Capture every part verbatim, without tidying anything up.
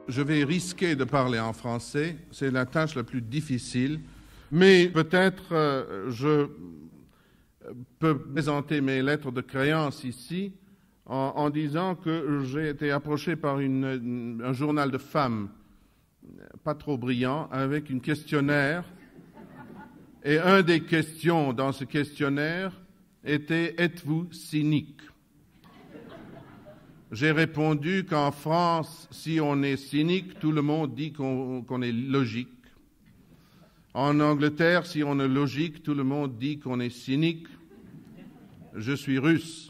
Je vais risquer de parler en français, c'est la tâche la plus difficile, mais peut-être euh, je peux présenter mes lettres de créance ici en, en disant que j'ai été approché par une, un journal de femmes pas trop brillant avec un questionnaire et un des questions dans ce questionnaire était « Êtes-vous cynique ?» J'ai répondu qu'en France, si on est cynique, tout le monde dit qu'on qu'on est logique. En Angleterre, si on est logique, tout le monde dit qu'on est cynique. Je suis russe.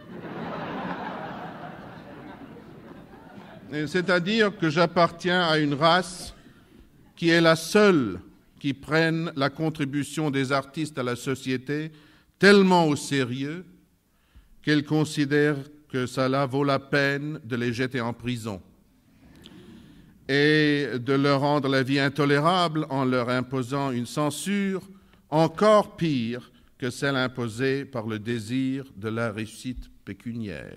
C'est-à-dire que j'appartiens à une race qui est la seule qui prenne la contribution des artistes à la société tellement au sérieux qu'elle considère que cela vaut la peine de les jeter en prison et de leur rendre la vie intolérable en leur imposant une censure encore pire que celle imposée par le désir de la réussite pécuniaire.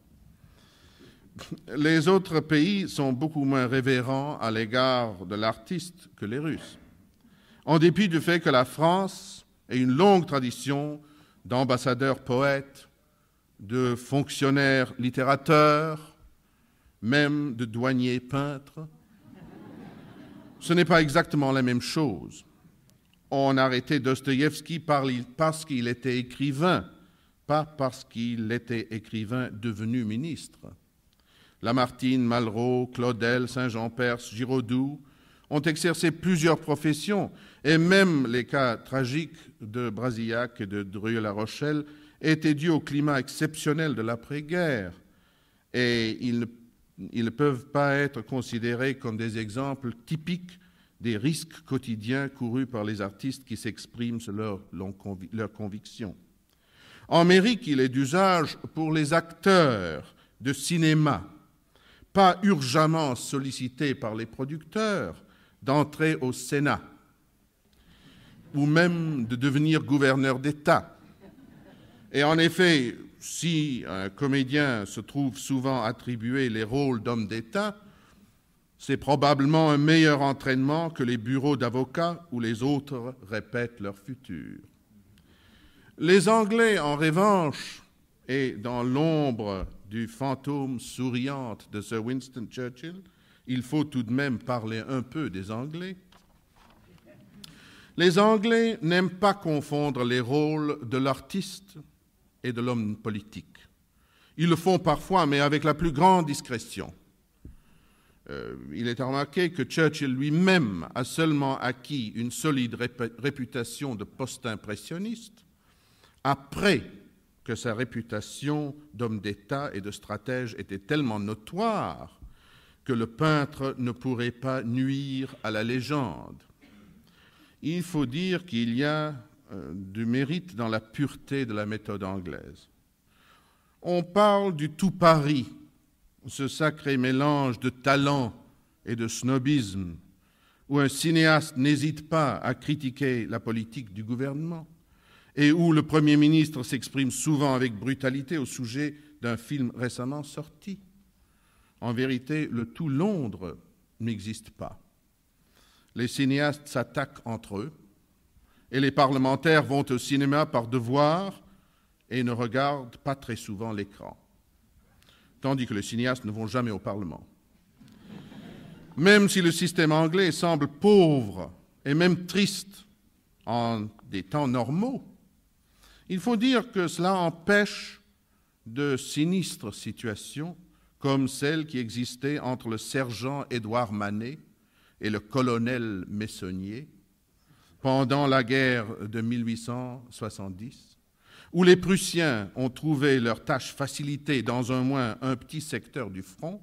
Les autres pays sont beaucoup moins révérents à l'égard de l'artiste que les Russes, en dépit du fait que la France a une longue tradition d'ambassadeurs poètes, de fonctionnaires littérateurs, même de douaniers peintres. Ce n'est pas exactement la même chose. On a arrêté Dostoïevski parce qu'il était écrivain, pas parce qu'il était écrivain devenu ministre. Lamartine, Malraux, Claudel, Saint-Jean-Perse, Giraudoux ont exercé plusieurs professions, et même les cas tragiques de Brasillac et de Dreux-La Rochelle étaient dus au climat exceptionnel de l'après-guerre, et ils ne, ils ne peuvent pas être considérés comme des exemples typiques des risques quotidiens courus par les artistes qui s'expriment sur leurs leur convictions. En Amérique, il est d'usage pour les acteurs de cinéma, pas urgemment sollicités par les producteurs, d'entrer au Sénat, ou même de devenir gouverneur d'État. Et en effet, si un comédien se trouve souvent attribué les rôles d'homme d'État, c'est probablement un meilleur entraînement que les bureaux d'avocats où les autres répètent leur futur. Les Anglais, en revanche, et dans l'ombre du fantôme souriante de Sir Winston Churchill, il faut tout de même parler un peu des Anglais. Les Anglais n'aiment pas confondre les rôles de l'artiste et de l'homme politique. Ils le font parfois, mais avec la plus grande discrétion. Euh, il est remarqué que Churchill lui-même a seulement acquis une solide rép- réputation de post-impressionniste après que sa réputation d'homme d'État et de stratège était tellement notoire que le peintre ne pourrait pas nuire à la légende. Il faut dire qu'il y a euh, du mérite dans la pureté de la méthode anglaise. On parle du tout Paris, ce sacré mélange de talent et de snobisme, où un cinéaste n'hésite pas à critiquer la politique du gouvernement et où le Premier ministre s'exprime souvent avec brutalité au sujet d'un film récemment sorti. En vérité, le tout Londres n'existe pas. Les cinéastes s'attaquent entre eux et les parlementaires vont au cinéma par devoir et ne regardent pas très souvent l'écran, tandis que les cinéastes ne vont jamais au Parlement. Même si le système anglais semble pauvre et même triste en des temps normaux, il faut dire que cela empêche de sinistres situations comme celle qui existait entre le sergent Édouard Manet et le colonel Messonnier pendant la guerre de mille huit cent soixante-dix, où les Prussiens ont trouvé leur tâche facilitée dans un moins un petit secteur du front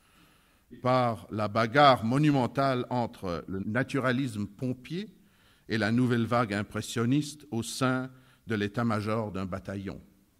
par la bagarre monumentale entre le naturalisme pompier et la nouvelle vague impressionniste au sein de l'état-major d'un bataillon.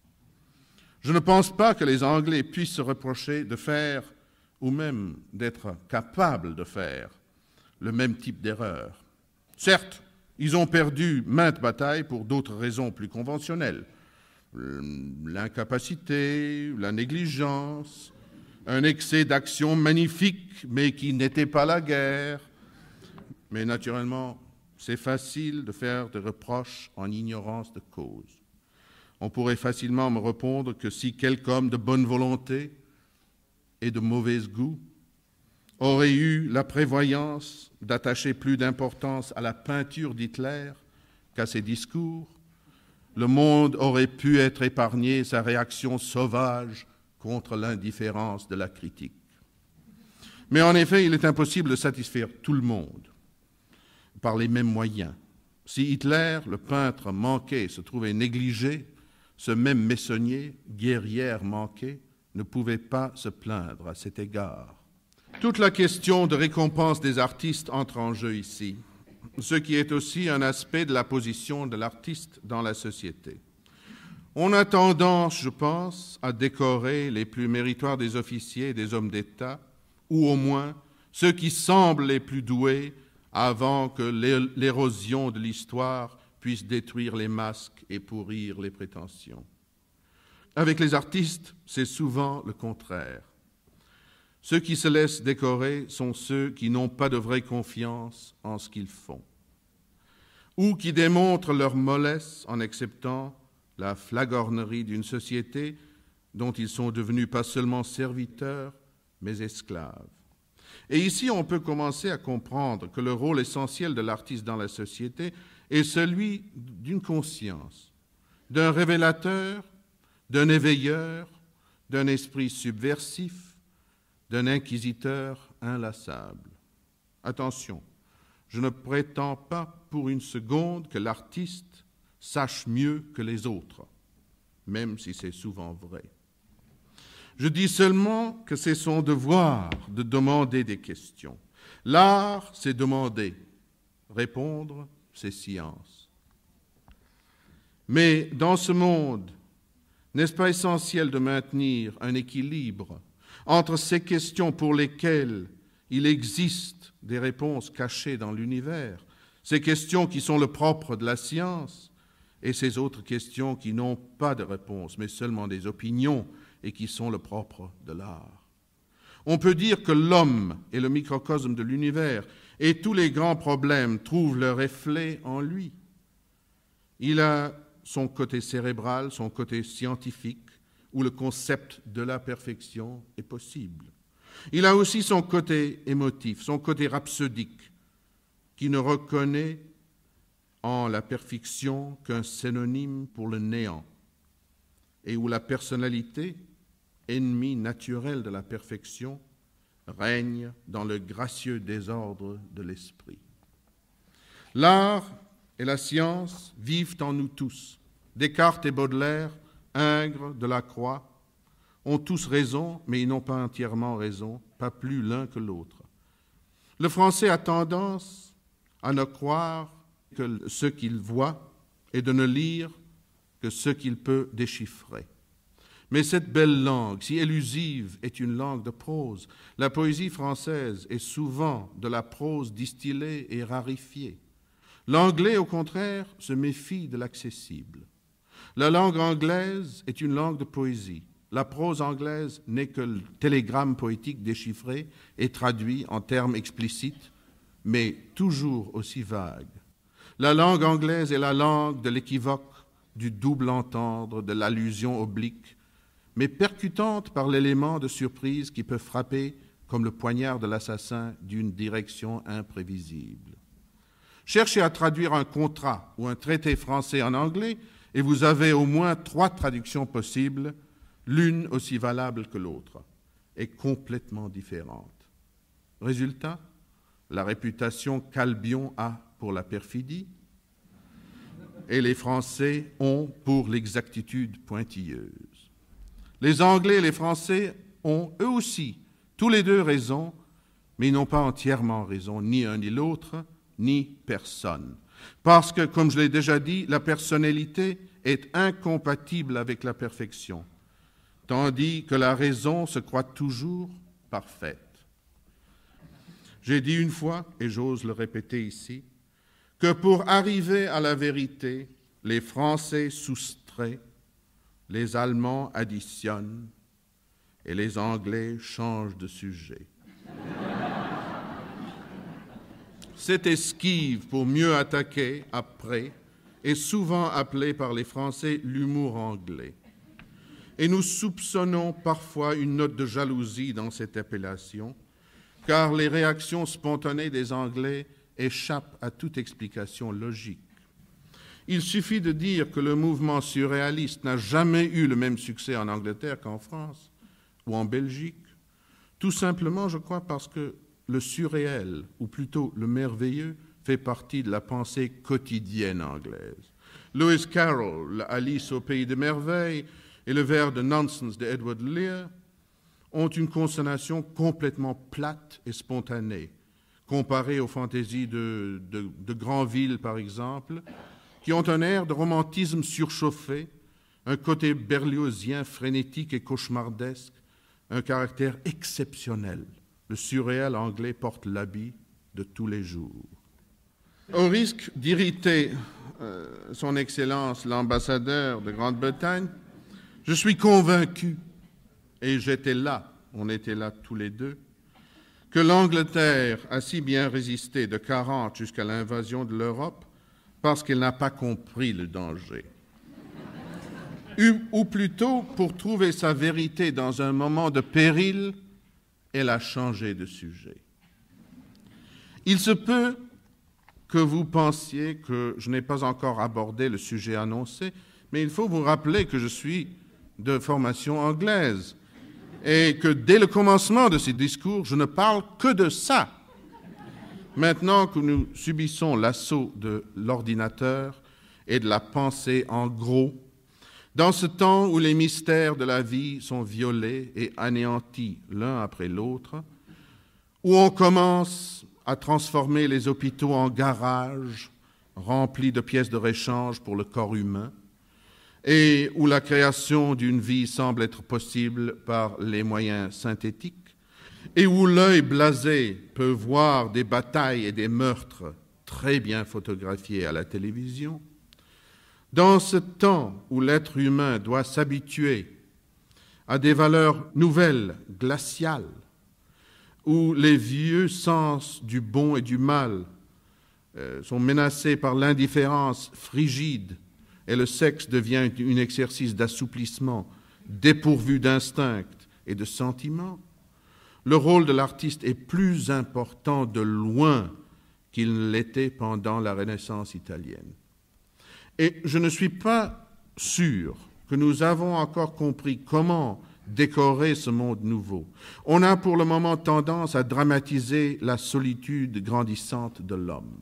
Je ne pense pas que les Anglais puissent se reprocher de faire, ou même d'être capables de faire, le même type d'erreur. Certes, ils ont perdu maintes batailles pour d'autres raisons plus conventionnelles. L'incapacité, la négligence, un excès d'action magnifique, mais qui n'était pas la guerre. Mais naturellement, c'est facile de faire des reproches en ignorance de cause. On pourrait facilement me répondre que si quelque homme de bonne volonté et de mauvais goût aurait eu la prévoyance d'attacher plus d'importance à la peinture d'Hitler qu'à ses discours, le monde aurait pu être épargné sa réaction sauvage contre l'indifférence de la critique. Mais en effet, il est impossible de satisfaire tout le monde par les mêmes moyens. Si Hitler, le peintre manqué, se trouvait négligé, ce même Meissonnier, guerrière manqué, ne pouvait pas se plaindre à cet égard. Toute la question de récompense des artistes entre en jeu ici, ce qui est aussi un aspect de la position de l'artiste dans la société. On a tendance, je pense, à décorer les plus méritoires des officiers et des hommes d'État, ou au moins ceux qui semblent les plus doués avant que l'érosion de l'histoire puisse détruire les masques et pourrir les prétentions. Avec les artistes, c'est souvent le contraire. Ceux qui se laissent décorer sont ceux qui n'ont pas de vraie confiance en ce qu'ils font, ou qui démontrent leur mollesse en acceptant la flagornerie d'une société dont ils sont devenus pas seulement serviteurs, mais esclaves. Et ici, on peut commencer à comprendre que le rôle essentiel de l'artiste dans la société est celui d'une conscience, d'un révélateur, d'un éveilleur, d'un esprit subversif, d'un inquisiteur inlassable. Attention, je ne prétends pas pour une seconde que l'artiste sache mieux que les autres, même si c'est souvent vrai. Je dis seulement que c'est son devoir de demander des questions. L'art, c'est demander. Répondre, c'est science. Mais dans ce monde, n'est-ce pas essentiel de maintenir un équilibre entre ces questions pour lesquelles il existe des réponses cachées dans l'univers, ces questions qui sont le propre de la science, et ces autres questions qui n'ont pas de réponse, mais seulement des opinions, et qui sont le propre de l'art. On peut dire que l'homme est le microcosme de l'univers, et tous les grands problèmes trouvent leur reflet en lui. Il a son côté cérébral, son côté scientifique, où le concept de la perfection est possible. Il a aussi son côté émotif, son côté rhapsodique, qui ne reconnaît en la perfection qu'un synonyme pour le néant, et où la personnalité, ennemi naturel de la perfection, règne dans le gracieux désordre de l'esprit. L'art et la science vivent en nous tous. Descartes et Baudelaire, Ingres, Delacroix, ont tous raison, mais ils n'ont pas entièrement raison, pas plus l'un que l'autre. Le français a tendance à ne croire que ce qu'il voit et de ne lire que ce qu'il peut déchiffrer. Mais cette belle langue, si élusive, est une langue de prose. La poésie française est souvent de la prose distillée et rarifiée. L'anglais, au contraire, se méfie de l'accessible. La langue anglaise est une langue de poésie. La prose anglaise n'est que le télégramme poétique déchiffré et traduit en termes explicites, mais toujours aussi vagues. La langue anglaise est la langue de l'équivoque, du double entendre, de l'allusion oblique, mais percutante par l'élément de surprise qui peut frapper comme le poignard de l'assassin d'une direction imprévisible. Cherchez à traduire un contrat ou un traité français en anglais et vous avez au moins trois traductions possibles, l'une aussi valable que l'autre, et complètement différente. Résultat, la réputation qu'Albion a pour la perfidie et les Français ont pour l'exactitude pointilleuse. Les Anglais et les Français ont eux aussi, tous les deux raison, mais ils n'ont pas entièrement raison, ni un ni l'autre, ni personne. Parce que, comme je l'ai déjà dit, la personnalité est incompatible avec la perfection, tandis que la raison se croit toujours parfaite. J'ai dit une fois, et j'ose le répéter ici, que pour arriver à la vérité, les Français soustraient, les Allemands additionnent, et les Anglais changent de sujet. Cette esquive pour mieux attaquer après est souvent appelée par les Français l'humour anglais. Et nous soupçonnons parfois une note de jalousie dans cette appellation, car les réactions spontanées des Anglais échappent à toute explication logique. Il suffit de dire que le mouvement surréaliste n'a jamais eu le même succès en Angleterre qu'en France ou en Belgique, tout simplement, je crois, parce que le surréel, ou plutôt le merveilleux, fait partie de la pensée quotidienne anglaise. Lewis Carroll, Alice au pays des merveilles et le vers de Nonsense de Edward Lear ont une consonation complètement plate et spontanée, comparée aux fantaisies de, de, de Granville, par exemple, qui ont un air de romantisme surchauffé, un côté berliozien frénétique et cauchemardesque, un caractère exceptionnel. Le surréel anglais porte l'habit de tous les jours. Au risque d'irriter euh, son Excellence l'ambassadeur de Grande-Bretagne, je suis convaincu, et j'étais là, on était là tous les deux, que l'Angleterre a si bien résisté de quarante jusqu'à l'invasion de l'Europe parce qu'elle n'a pas compris le danger. Ou plutôt, pour trouver sa vérité dans un moment de péril, elle a changé de sujet. Il se peut que vous pensiez que je n'ai pas encore abordé le sujet annoncé, mais il faut vous rappeler que je suis de formation anglaise et que dès le commencement de ces discours, je ne parle que de ça. Maintenant que nous subissons l'assaut de l'ordinateur et de la pensée en gros, dans ce temps où les mystères de la vie sont violés et anéantis l'un après l'autre, où on commence à transformer les hôpitaux en garages remplis de pièces de réchange pour le corps humain, et où la création d'une vie semble être possible par les moyens synthétiques, et où l'œil blasé peut voir des batailles et des meurtres très bien photographiés à la télévision, dans ce temps où l'être humain doit s'habituer à des valeurs nouvelles, glaciales, où les vieux sens du bon et du mal euh, sont menacés par l'indifférence frigide et le sexe devient un exercice d'assouplissement dépourvu d'instinct et de sentiments, le rôle de l'artiste est plus important de loin qu'il ne l'était pendant la Renaissance italienne. Et je ne suis pas sûr que nous avons encore compris comment décorer ce monde nouveau. On a pour le moment tendance à dramatiser la solitude grandissante de l'homme.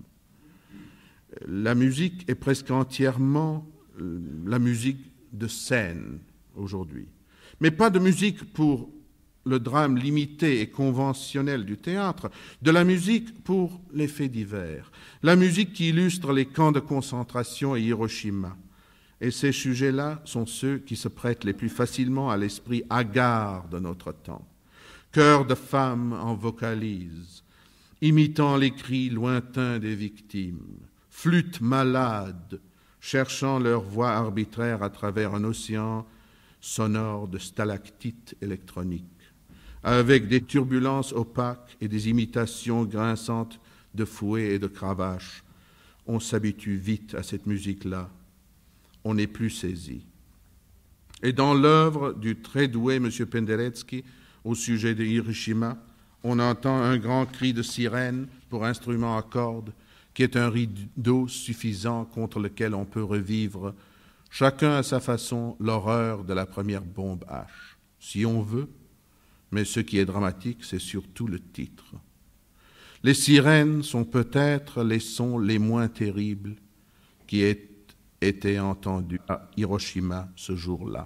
La musique est presque entièrement la musique de scène aujourd'hui, mais pas de musique pour le drame limité et conventionnel du théâtre, de la musique pour les faits divers, la musique qui illustre les camps de concentration et Hiroshima. Et ces sujets-là sont ceux qui se prêtent les plus facilement à l'esprit hagard de notre temps. Chœurs de femmes en vocalise, imitant les cris lointains des victimes, flûtes malades, cherchant leur voix arbitraire à travers un océan sonore de stalactites électroniques, avec des turbulences opaques et des imitations grinçantes de fouets et de cravaches. On s'habitue vite à cette musique-là. On n'est plus saisi. Et dans l'œuvre du très doué M. Penderecki au sujet de Hiroshima, on entend un grand cri de sirène pour instrument à cordes, qui est un rideau suffisant contre lequel on peut revivre, chacun à sa façon, l'horreur de la première bombe H, si on veut. Mais ce qui est dramatique, c'est surtout le titre. Les sirènes sont peut-être les sons les moins terribles qui aient été entendus à Hiroshima ce jour-là.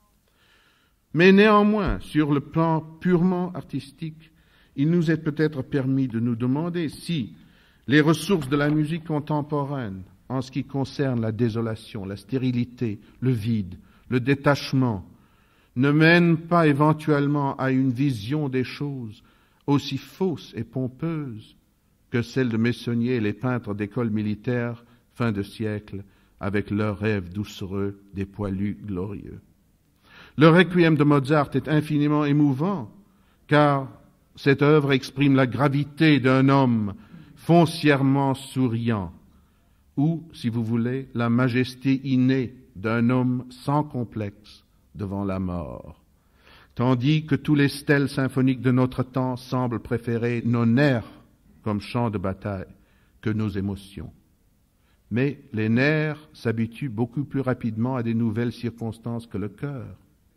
Mais néanmoins, sur le plan purement artistique, il nous est peut-être permis de nous demander si les ressources de la musique contemporaine, en ce qui concerne la désolation, la stérilité, le vide, le détachement, ne mènent pas éventuellement à une vision des choses aussi fausse et pompeuse que celle de Meissonier et les peintres d'école militaire fin de siècle avec leurs rêves doucereux des poilus glorieux. Le Requiem de Mozart est infiniment émouvant, car cette œuvre exprime la gravité d'un homme foncièrement souriant, ou, si vous voulez, la majesté innée d'un homme sans complexe devant la mort, tandis que tous les stèles symphoniques de notre temps semblent préférer nos nerfs comme champ de bataille que nos émotions. Mais les nerfs s'habituent beaucoup plus rapidement à des nouvelles circonstances que le cœur.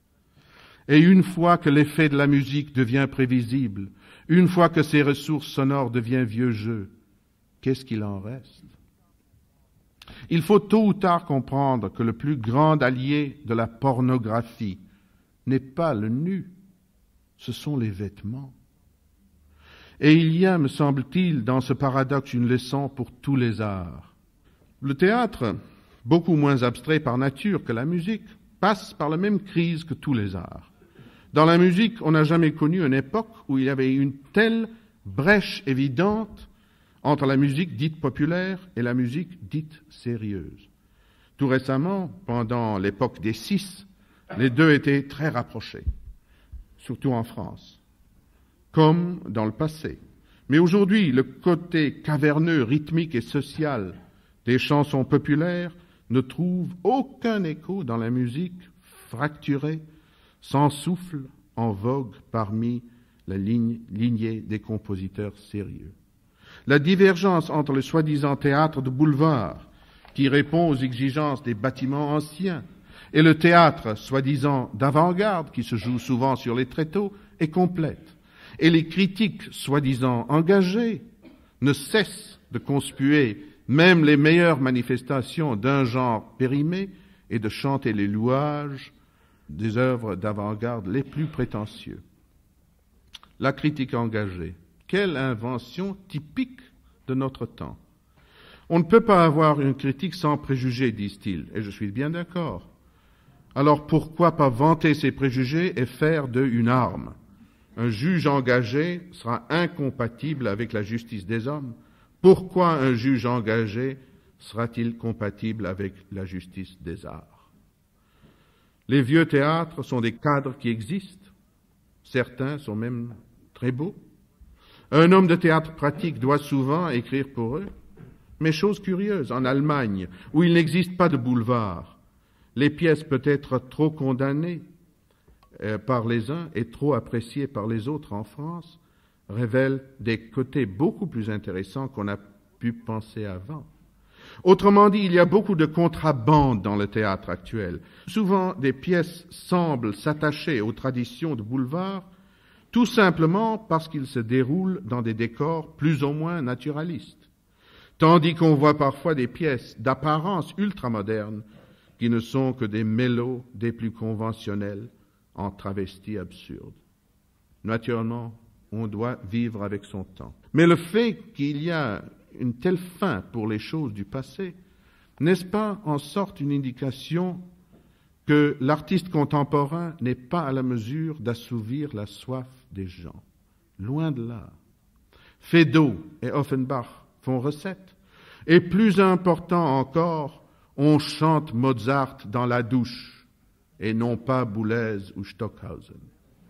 Et une fois que l'effet de la musique devient prévisible, une fois que ses ressources sonores deviennent vieux jeu, qu'est-ce qu'il en reste? Il faut tôt ou tard comprendre que le plus grand allié de la pornographie n'est pas le nu, ce sont les vêtements. Et il y a, me semble-t-il, dans ce paradoxe une leçon pour tous les arts. Le théâtre, beaucoup moins abstrait par nature que la musique, passe par la même crise que tous les arts. Dans la musique, on n'a jamais connu une époque où il y avait une telle brèche évidente entre la musique dite populaire et la musique dite sérieuse. Tout récemment, pendant l'époque des six, les deux étaient très rapprochés, surtout en France, comme dans le passé. Mais aujourd'hui, le côté caverneux, rythmique et social des chansons populaires ne trouve aucun écho dans la musique fracturée, sans souffle, en vogue parmi la ligne, lignée des compositeurs sérieux. La divergence entre le soi-disant théâtre de boulevard, qui répond aux exigences des bâtiments anciens, et le théâtre soi-disant d'avant-garde, qui se joue souvent sur les tréteaux, est complète. Et les critiques soi-disant engagées ne cessent de conspuer même les meilleures manifestations d'un genre périmé et de chanter les louages des œuvres d'avant-garde les plus prétentieux. La critique engagée, quelle invention typique de notre temps. On ne peut pas avoir une critique sans préjugés, disent-ils, et je suis bien d'accord. Alors pourquoi pas vanter ces préjugés et faire d'eux une arme? Un juge engagé sera incompatible avec la justice des hommes. Pourquoi un juge engagé sera-t-il compatible avec la justice des arts? Les vieux théâtres sont des cadres qui existent. Certains sont même très beaux. Un homme de théâtre pratique doit souvent écrire pour eux. Mais chose curieuse, en Allemagne, où il n'existe pas de boulevard, les pièces peuvent être trop condamnées euh, par les uns et trop appréciées par les autres en France, révèlent des côtés beaucoup plus intéressants qu'on a pu penser avant. Autrement dit, il y a beaucoup de contrabande dans le théâtre actuel. Souvent, des pièces semblent s'attacher aux traditions de boulevard, tout simplement parce qu'ils se déroulent dans des décors plus ou moins naturalistes. Tandis qu'on voit parfois des pièces d'apparence ultramoderne qui ne sont que des mélos des plus conventionnels en travestis absurdes. Naturellement, on doit vivre avec son temps. Mais le fait qu'il y a une telle fin pour les choses du passé, n'est-ce pas en sorte une indication que l'artiste contemporain n'est pas à la mesure d'assouvir la soif des gens? Loin de là. Feydeau et Offenbach font recette. Et plus important encore, on chante Mozart dans la douche et non pas Boulez ou Stockhausen.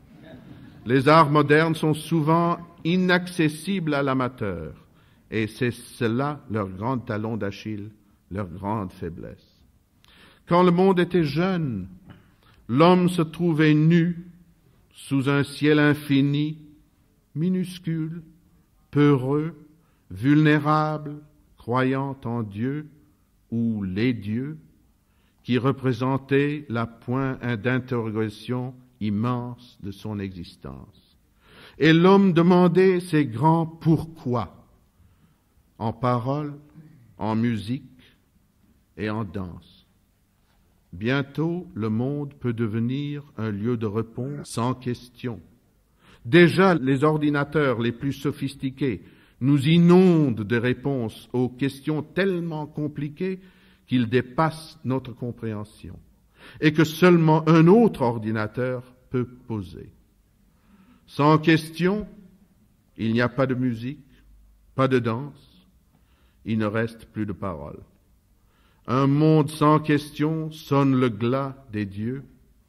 Les arts modernes sont souvent inaccessibles à l'amateur et c'est cela leur grand talon d'Achille, leur grande faiblesse. Quand le monde était jeune, l'homme se trouvait nu sous un ciel infini, minuscule, peureux, vulnérable, croyant en Dieu ou les dieux, qui représentaient la point d'interrogation immense de son existence. Et l'homme demandait ses grands pourquoi, en paroles, en musique et en danse. Bientôt, le monde peut devenir un lieu de repos sans question. Déjà, les ordinateurs les plus sophistiqués nous inondent de réponses aux questions tellement compliquées qu'ils dépassent notre compréhension et que seulement un autre ordinateur peut poser. Sans question, il n'y a pas de musique, pas de danse, il ne reste plus de paroles. Un monde sans question sonne le glas des dieux,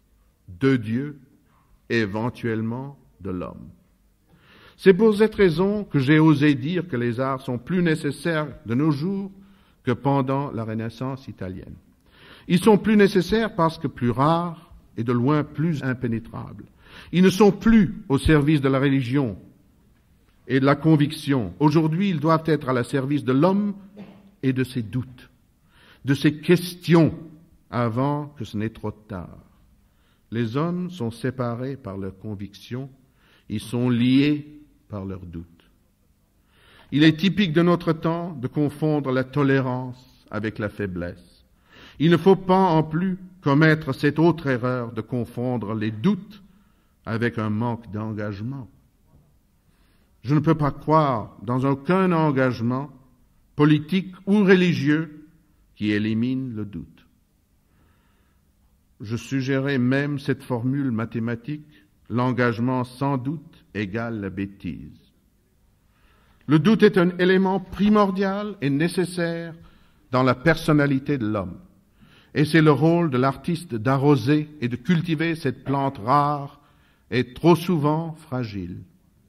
de Dieu et éventuellement de l'homme. C'est pour cette raison que j'ai osé dire que les arts sont plus nécessaires de nos jours que pendant la Renaissance italienne. Ils sont plus nécessaires parce que plus rares et de loin plus impénétrables. Ils ne sont plus au service de la religion et de la conviction. Aujourd'hui, ils doivent être à la service de l'homme et de ses doutes, de ses questions, avant que ce n'est trop tard. Les hommes sont séparés par leurs convictions, ils sont liés par leurs doutes. Il est typique de notre temps de confondre la tolérance avec la faiblesse. Il ne faut pas en plus commettre cette autre erreur de confondre les doutes avec un manque d'engagement. Je ne peux pas croire dans aucun engagement politique ou religieux qui élimine le doute. Je suggérais même cette formule mathématique, l'engagement sans doute égale la bêtise. Le doute est un élément primordial et nécessaire dans la personnalité de l'homme. Et c'est le rôle de l'artiste d'arroser et de cultiver cette plante rare et trop souvent fragile.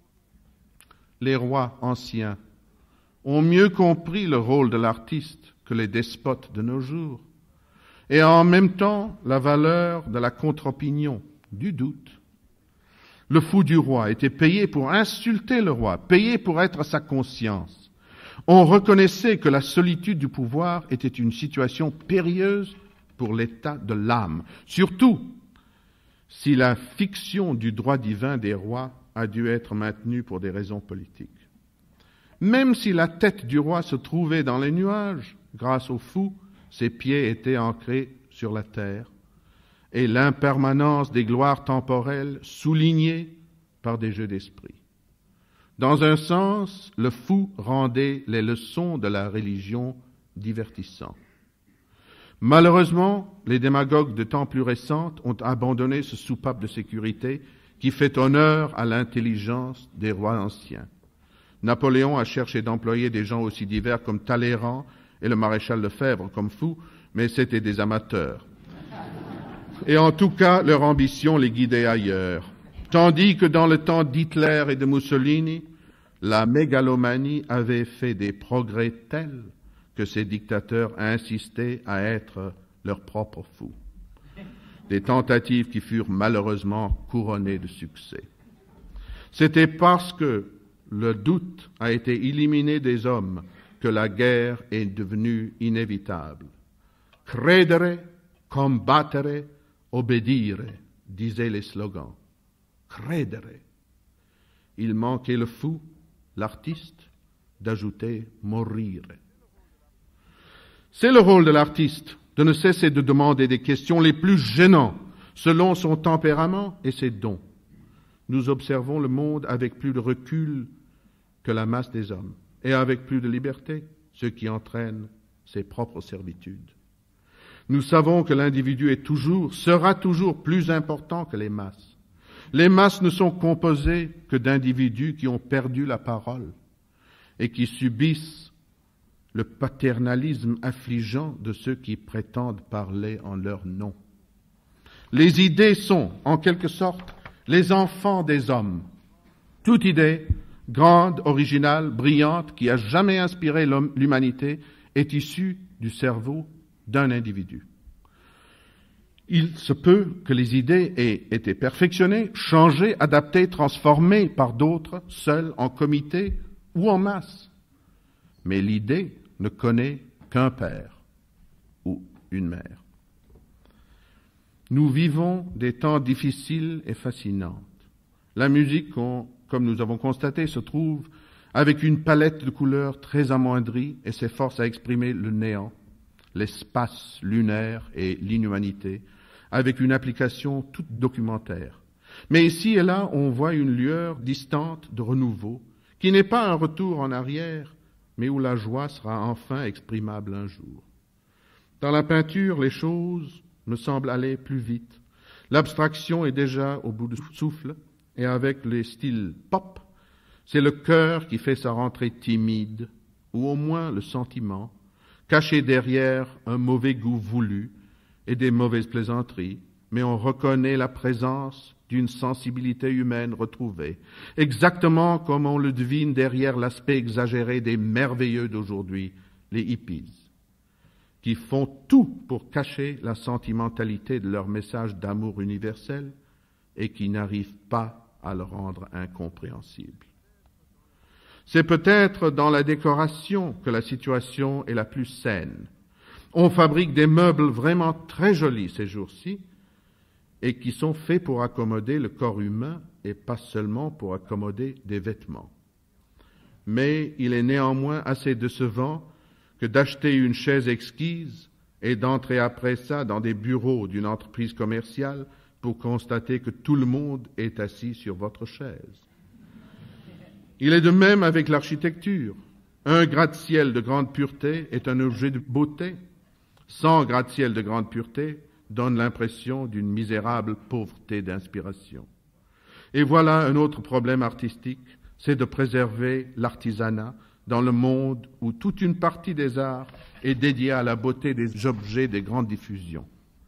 Les rois anciens ont mieux compris le rôle de l'artiste que les despotes de nos jours, et en même temps la valeur de la contre-opinion, du doute. Le fou du roi était payé pour insulter le roi, payé pour être sa conscience. On reconnaissait que la solitude du pouvoir était une situation périlleuse pour l'état de l'âme, surtout si la fiction du droit divin des rois a dû être maintenue pour des raisons politiques. Même si la tête du roi se trouvait dans les nuages, grâce au fou, ses pieds étaient ancrés sur la terre, et l'impermanence des gloires temporelles soulignée par des jeux d'esprit. Dans un sens, le fou rendait les leçons de la religion divertissantes. Malheureusement, les démagogues de temps plus récents ont abandonné ce soupape de sécurité qui fait honneur à l'intelligence des rois anciens. Napoléon a cherché d'employer des gens aussi divers comme Talleyrand et le maréchal Lefebvre comme fous, mais c'étaient des amateurs. Et en tout cas, leur ambition les guidait ailleurs. Tandis que dans le temps d'Hitler et de Mussolini, la mégalomanie avait fait des progrès tels que ces dictateurs insistaient à être leurs propres fous. Des tentatives qui furent malheureusement couronnées de succès. C'était parce que le doute a été éliminé des hommes que la guerre est devenue inévitable. Credere, combattere, obbedire, disaient les slogans. Credere. Il manquait le fou, l'artiste, d'ajouter morire. C'est le rôle de l'artiste de ne cesser de demander des questions les plus gênantes selon son tempérament et ses dons. Nous observons le monde avec plus de recul que la masse des hommes et avec plus de liberté, ce qui entraîne ses propres servitudes. Nous savons que l'individu est toujours, sera toujours plus important que les masses. Les masses ne sont composées que d'individus qui ont perdu la parole et qui subissent le paternalisme affligeant de ceux qui prétendent parler en leur nom. Les idées sont, en quelque sorte, les enfants des hommes. Toute idée, grande, originale, brillante, qui a jamais inspiré l'humanité, est issue du cerveau d'un individu. Il se peut que les idées aient été perfectionnées, changées, adaptées, transformées par d'autres, seules, en comité ou en masse. Mais l'idée ne connaît qu'un père ou une mère. Nous vivons des temps difficiles et fascinants. La musique, comme nous avons constaté, se trouve avec une palette de couleurs très amoindrie et s'efforce à exprimer le néant, l'espace lunaire et l'inhumanité, avec une application toute documentaire. Mais ici et là, on voit une lueur distante de renouveau, qui n'est pas un retour en arrière, mais où la joie sera enfin exprimable un jour. Dans la peinture, les choses me semblent aller plus vite. L'abstraction est déjà au bout du souffle, et avec les styles pop, c'est le cœur qui fait sa rentrée timide, ou au moins le sentiment, caché derrière un mauvais goût voulu et des mauvaises plaisanteries, mais on reconnaît la présence d'une sensibilité humaine retrouvée, exactement comme on le devine derrière l'aspect exagéré des merveilleux d'aujourd'hui, les hippies, qui font tout pour cacher la sentimentalité de leur message d'amour universel et qui n'arrivent pas à le rendre incompréhensible. C'est peut-être dans la décoration que la situation est la plus saine. On fabrique des meubles vraiment très jolis ces jours-ci et qui sont faits pour accommoder le corps humain et pas seulement pour accommoder des vêtements. Mais il est néanmoins assez décevant que d'acheter une chaise exquise et d'entrer après ça dans des bureaux d'une entreprise commerciale pour constater que tout le monde est assis sur votre chaise. Il est de même avec l'architecture. Un gratte-ciel de grande pureté est un objet de beauté. Cent gratte-ciel de grande pureté donne l'impression d'une misérable pauvreté d'inspiration. Et voilà un autre problème artistique, c'est de préserver l'artisanat dans le monde où toute une partie des arts est dédiée à la beauté des objets des grandes diffusions.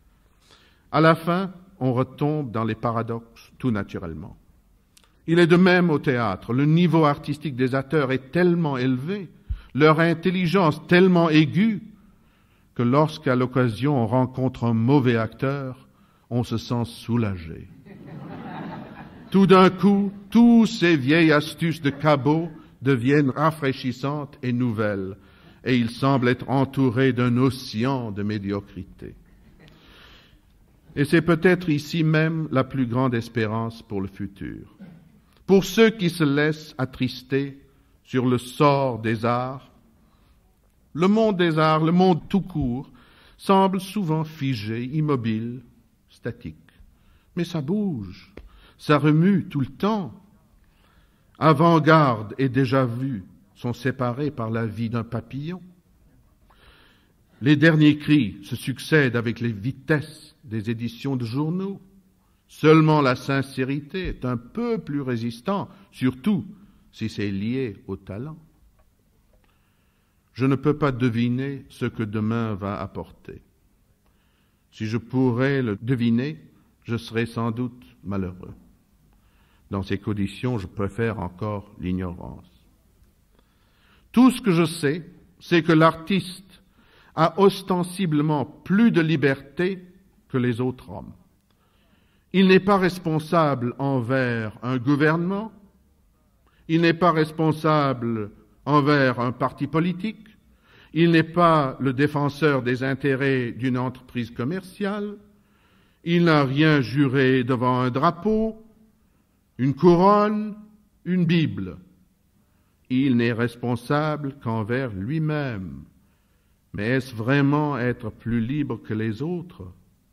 À la fin, on retombe dans les paradoxes tout naturellement. Il est de même au théâtre. Le niveau artistique des acteurs est tellement élevé, leur intelligence tellement aiguë, que lorsqu'à l'occasion on rencontre un mauvais acteur, on se sent soulagé. Tout d'un coup, toutes ces vieilles astuces de cabot deviennent rafraîchissantes et nouvelles, et il semble être entouré d'un océan de médiocrité. Et c'est peut-être ici même la plus grande espérance pour le futur. Pour ceux qui se laissent attrister sur le sort des arts, le monde des arts, le monde tout court, semble souvent figé, immobile, statique. Mais ça bouge, ça remue tout le temps. Avant-garde et déjà-vu sont séparés par la vie d'un papillon. Les derniers cris se succèdent avec les vitesses des éditions de journaux. Seulement la sincérité est un peu plus résistant, surtout si c'est lié au talent. Je ne peux pas deviner ce que demain va apporter. Si je pourrais le deviner, je serais sans doute malheureux. Dans ces conditions, je préfère encore l'ignorance. Tout ce que je sais, c'est que l'artiste a ostensiblement plus de liberté que les autres hommes. Il n'est pas responsable envers un gouvernement, il n'est pas responsable envers un parti politique, il n'est pas le défenseur des intérêts d'une entreprise commerciale, il n'a rien juré devant un drapeau, une couronne, une Bible. Il n'est responsable qu'envers lui-même. Mais est-ce vraiment être plus libre que les autres?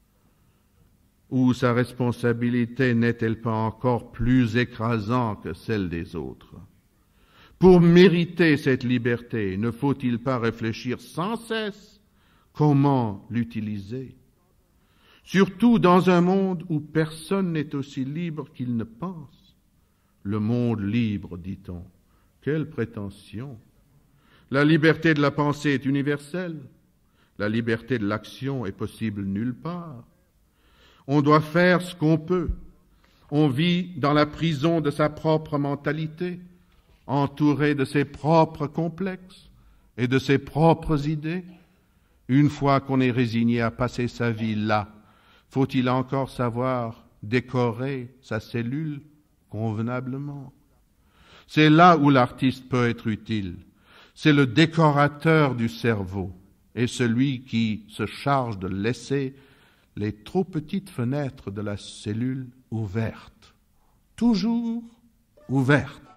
Ou sa responsabilité n'est-elle pas encore plus écrasante que celle des autres? Pour mériter cette liberté, ne faut-il pas réfléchir sans cesse comment l'utiliser? Surtout dans un monde où personne n'est aussi libre qu'il ne pense. Le monde libre, dit-on. Quelle prétention! La liberté de la pensée est universelle. La liberté de l'action est possible nulle part. On doit faire ce qu'on peut. On vit dans la prison de sa propre mentalité, entouré de ses propres complexes et de ses propres idées. Une fois qu'on est résigné à passer sa vie là, faut-il encore savoir décorer sa cellule convenablement? C'est là où l'artiste peut être utile. C'est le décorateur du cerveau et celui qui se charge de laisser les trop petites fenêtres de la cellule ouvertes, toujours ouvertes.